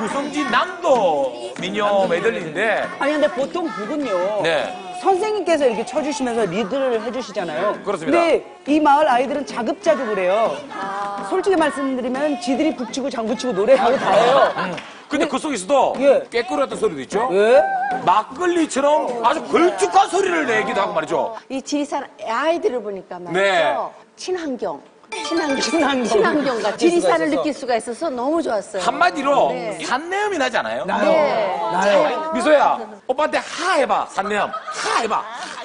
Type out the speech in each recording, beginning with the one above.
구성진 남도 미녀 메들리인데. 아니 근데 보통 북은요. 네. 선생님께서 이렇게 쳐주시면서 리드를 해주시잖아요. 그렇습니다. 근데 이 마을 아이들은 자급자족을 해요. 솔직히 말씀드리면 지들이 북치고 장구치고 노래하고 다 해요. 근데 그 속에서도 예. 깨끗했던 소리도 있죠. 예? 막걸리처럼 아주 걸쭉한 소리를 내기도 하고 말이죠. 이 지리산 아이들을 보니까 말이죠. 네. 친환경 같은 느낄 수가 지리산을 있어서. 느낄 수가 있어서 너무 좋았어요. 한마디로 네. 산내음이 나지 않아요? 나요. 네. 나요. 미소야, 오빠한테 하 해봐. 산내음. 하 해봐.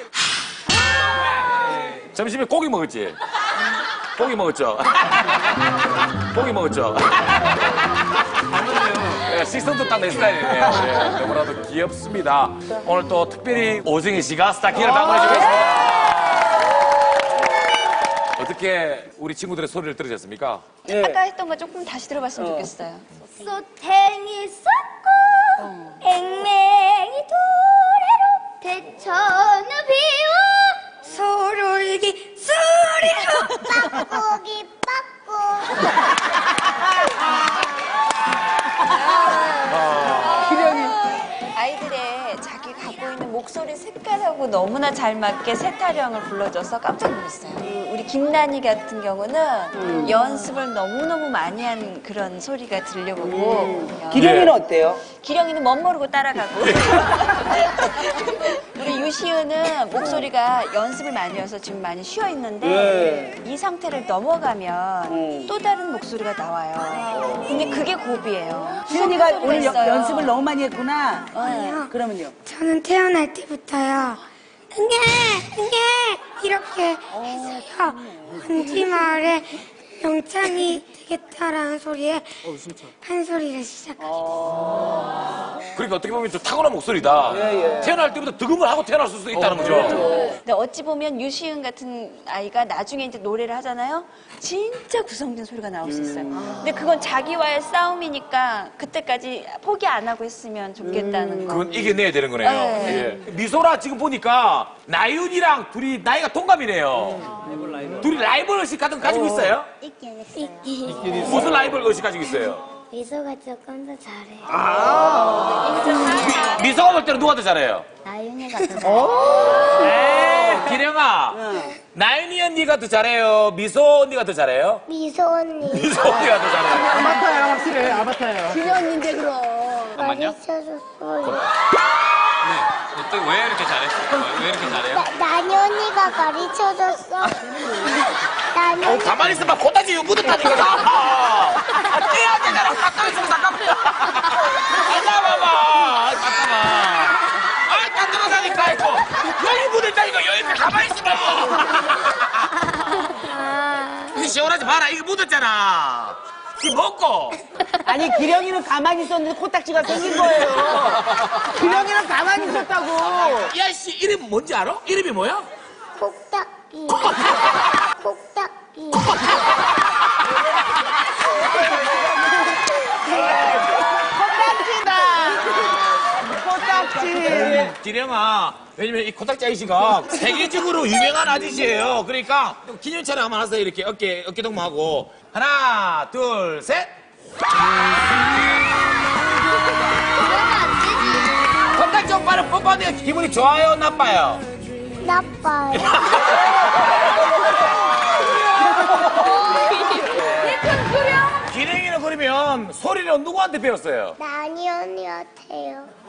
점심에 고기 먹었지? 고기 먹었죠? 고기 먹었죠? 네, 식성도 딱 내 스타일이네요. 네, 너무나도 귀엽습니다. 오늘 또 특별히 오승희 씨가 스타킹을 방문해주고 있습니다. 어떻게 우리 친구들의 소리를 들으셨습니까? 아까 했던 거 조금 다시 들어봤으면 좋겠어요. 소탱이 쏟고 앵맹이 도래로 대천을 비워 소롤기 소리로 빡고기 아이들의 자기 갖고 있는 목소리 색깔하고 너무나 잘 맞게 새 타령을 불러줘서 깜짝 놀랐어요. 우리 김난희 같은 경우는 연습을 너무너무 많이 한 그런 소리가 들려오고 기령이는 어때요? 기령이는 멋모르고 따라가고 우리 유시은은 목소리가 연습을 많이 해서 지금 많이 쉬어 있는데 이 상태를 넘어가면 또 다른 목소리가 나와요. 근데 그게 고비예요. 기령이가 소리가 오늘 있어요. 연습을 너무 많이 했구나. 아니요. 그러면요. 저는 태어날 때부터요 응애 이렇게 했어요. 원지마을에 명창이 되겠다라는 소리에 한 소리를 시작하셨어요. 그러니까 어떻게 보면 좀 타고난 목소리다. 태어날 때부터 득음을 하고 태어났을 수도 있다는 거죠. 근데 어찌 보면 유시은 같은 아이가 나중에 이제 노래를 하잖아요. 진짜 구성진 소리가 나올 수 있어요. 근데 그건 자기와의 싸움이니까 그때까지 포기 안 하고 했으면 좋겠다는 거. 그건 이겨내야 되는 거네요. 네. 예. 미소라 지금 보니까 나윤이랑 둘이 나이가 동갑이네요. 둘이 라이벌 의식 같은 거 가지고 있어요? 있긴 했어요. 무슨 라이벌 의식 가지고 있어요? 미소가 조금 더 잘해요. 미소가 볼 때는 누가 더 잘해요? 나윤이가 더 잘해요. 기령아, 나윤이 언니가 더 잘해요? 미소 언니가 더 잘해요? 미소 언니 미소 언니가 더 잘해요. 아바타야 확실해. 아바타예요. 기령인데 그럼. 가르쳐줬어요. 왜 이렇게 잘했어? 왜 이렇게 잘해요? 나니 언니가 가르쳐줬어. 나니 언니 가만히 있어봐. 코다지 이거 묻었다니까. 떼야 되잖아. 가까이 있으면 잠깐만. 잠깐만. 잠깐만. 아이, 딴들어가니까, 이거. 여기 묻었다니까. 여기 가만히 있어봐. 이거 시원하지 마라. 이거 묻었잖아. 이거 먹고. 아니 기령이는 가만히 있었는데 코딱지가 생긴 거예요. 기령이는 가만히 있었다고. 야, 씨, 이름 뭔지 알아? 이름이 뭐야? 콕딱기. 콕딱기. 코딱지. 기령아, 왜냐면 이 코딱지 아저씨가 세계적으로 유명한 아저씨예요. 그러니까 기념처럼 한번 하세요. 이렇게 어깨 동무하고. 하나, 둘, 셋. 코딱지 오빠는 뽀뽀하니까 기분이 좋아요, 나빠요? 나빠요. 기령이는 그러면 소리를 누구한테 배웠어요? 나니 언니한테요.